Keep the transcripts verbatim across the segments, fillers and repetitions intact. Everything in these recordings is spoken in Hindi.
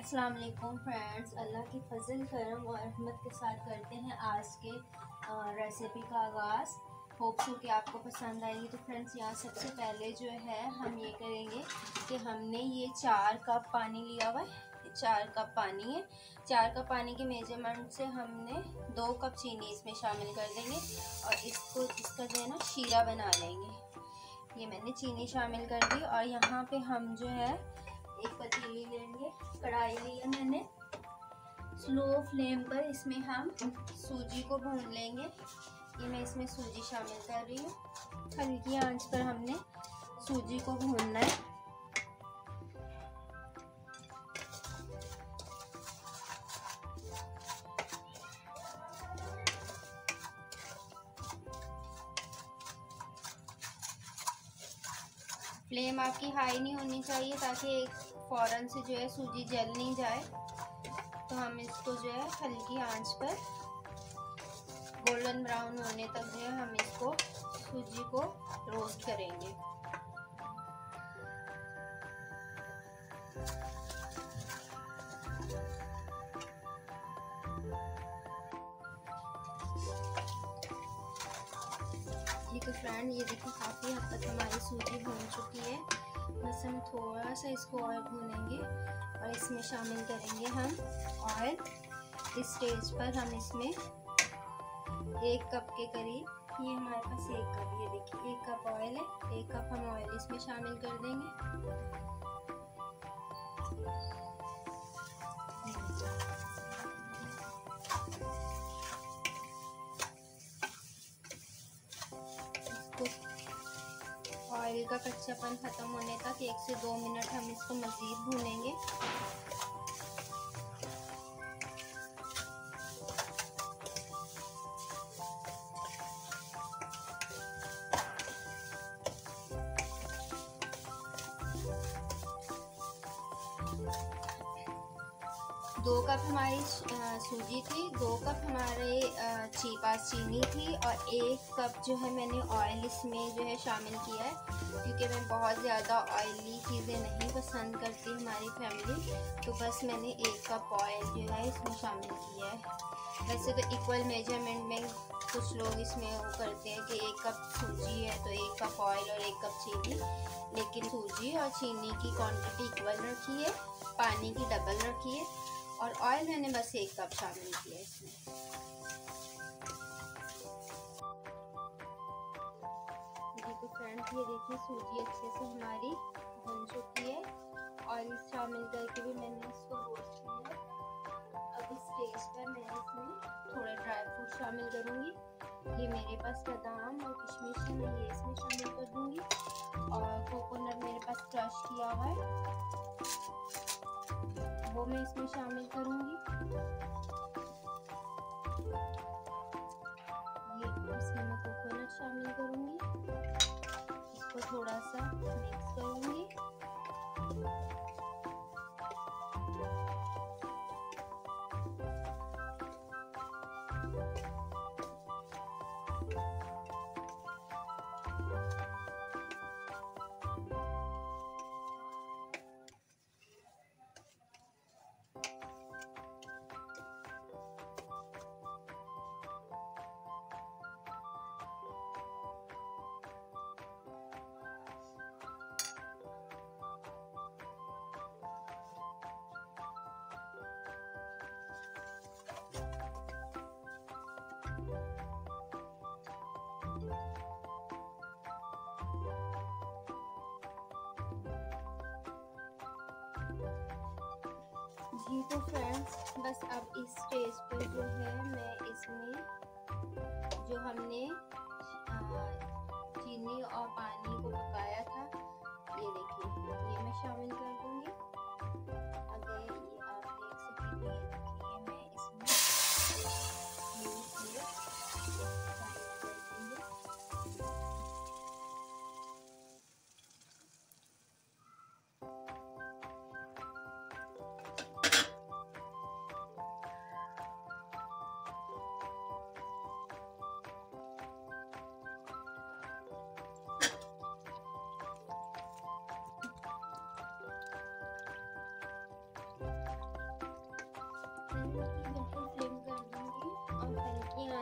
अस्सलाम वालेकुम फ्रेंड्स, अल्लाह की फजल करम और रहमत के साथ करते हैं आज के रेसिपी का आगाज़। होप सो कि आपको पसंद आएगी। तो फ्रेंड्स, यहाँ सबसे पहले जो है हम ये करेंगे कि हमने ये चार कप पानी लिया हुआ है। चार कप पानी है। चार कप पानी के मेजरमेंट से हमने दो कप चीनी इसमें शामिल कर देंगे और इसको इसका जो है ना शीरा बना लेंगे। ये मैंने चीनी शामिल कर दी और यहाँ पे हम जो है एक पतीली लेंगे, कढ़ाई ली है मैंने। स्लो फ्लेम पर इसमें हम सूजी को भून लेंगे। ये मैं इसमें सूजी शामिल कर रही हूँ। हल्की आंच पर हमने सूजी को भूनना है। फ्लेम आपकी हाई नहीं होनी चाहिए ताकि फ़ौरन से जो है सूजी जल नहीं जाए। तो हम इसको जो है हल्की आंच पर गोल्डन ब्राउन होने तक जो है हम इसको सूजी को रोस्ट करेंगे। ये तो फ्रेंड, ये देखो काफ़ी हद तक हमारी सूजी भून चुकी है। बस हम थोड़ा सा इसको और भूनेंगे और इसमें शामिल करेंगे हम ऑयल। इस स्टेज पर हम इसमें एक कप के करीब, ये हमारे पास एक कप, ये देखिए एक कप ऑयल है। एक कप हम ऑयल इसमें शामिल कर देंगे। ऑयल का कच्चापन ख़त्म होने तक एक से दो मिनट हम इसको मज़ीद भूनेंगे। दो कप हमारी सूजी थी, दो कप हमारे ची पास चीनी थी और एक कप जो है मैंने ऑयल इसमें जो है शामिल किया है, क्योंकि मैं बहुत ज़्यादा ऑयली चीज़ें नहीं पसंद करती हमारी फैमिली। तो बस मैंने एक कप ऑयल जो है इसमें शामिल किया है। वैसे तो इक्वल मेजरमेंट में कुछ लोग इसमें वो करते हैं कि एक कप सूजी है तो एक कप ऑयल और एक कप चीनी, लेकिन सूजी और चीनी की क्वांटिटी इक्वल रखी है, पानी की डबल रखी है और ऑयल मैंने बस एक कप शामिल किया इसमें। देखो फ्रेंड्स, ये देखिए सूजी अच्छे से हमारी बन चुकी है। ऑयल शामिल करके भी मैंने इसको रोस्ट किया। अब इस स्टेज पर मैं इसमें थोड़े ड्राई फ्रूट शामिल करूँगी। ये मेरे पास बादाम और किशमिश है, मैं ये इसमें शामिल कर दूँगी और कोकोनट मेरे पास क्रश किया हुआ है वो मैं इसमें शामिल करूंगी। ये इसमें मैं कोकोनट शामिल करूंगी, इसको थोड़ा सा मिक्स करूंगी। जी तो फ्रेंड्स, बस अब इस स्टेज पर जो है मैं इसमें जो हमने चीनी और पानी को पकाया था, ये देखिए ये मैं शामिल कर दूंगी। अगर ये आप देख सकें तो ये देखिए मैं इसमें ये शामिल कर दूंगी।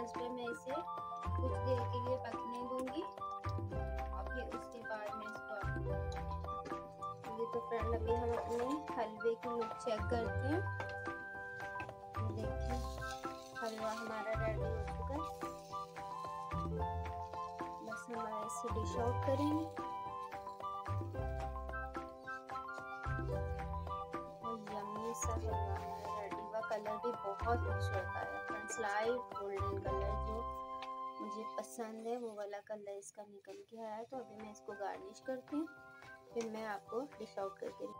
आंच पे मैं इसे कुछ देर के लिए पकने दूंगी और फिर उसके बाद मैं इसको ये तो फ्रेंड अभी हम अपने हलवे की लुक चेक करते हैं। देखिए हलवा हमारा रेडी हो चुका है, बस हमारा इसे डिश आउट करेंगे। और यम्मी सा हलवा हमारा रेडी हुआ। कलर भी बहुत खूबसूरत आया फ्रेंड्स, लाइट गोल्डन कलर जो मुझे पसंद है वो वाला कलर इसका निकल के आया। तो अभी मैं इसको गार्निश करती हूँ, फिर मैं आपको डिश आउट करके